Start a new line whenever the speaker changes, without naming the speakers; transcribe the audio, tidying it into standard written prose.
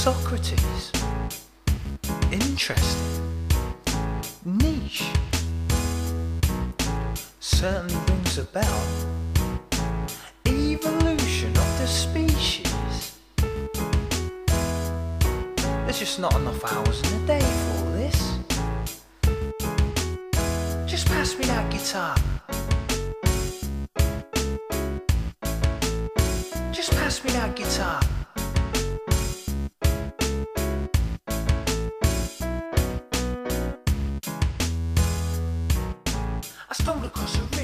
Socrates. Interesting. Niche. Certainly rings a bell. Evolution of the species. There's just not enough hours in the day for all this. Just pass me that guitar. Just pass me that guitar. I stumbled across a